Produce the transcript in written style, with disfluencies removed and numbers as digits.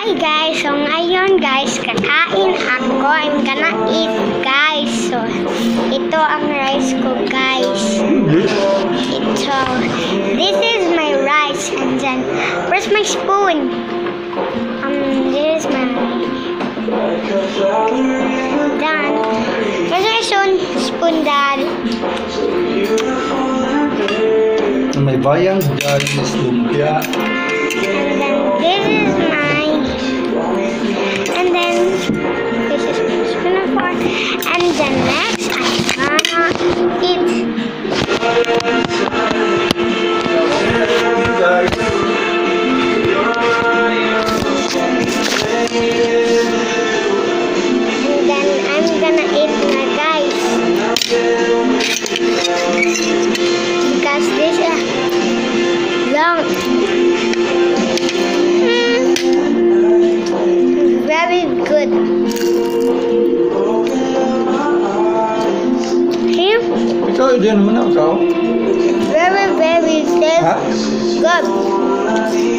Hi guys, so ngayon guys, kakain ako. I'm gonna eat guys. So, ito ang rice ko guys. Ito. This is my rice and then, where's my spoon? This is my dad. Where's my spoon dad? May bayang dyan is lumpia. And then this is mine. And then this is my spoon of pork. And then next I'm gonna eat. And then I'm gonna eat my guys. Because this is long. Very good. See? Ikaw, dyan naman ako. Very, very tasty. Ha? Good.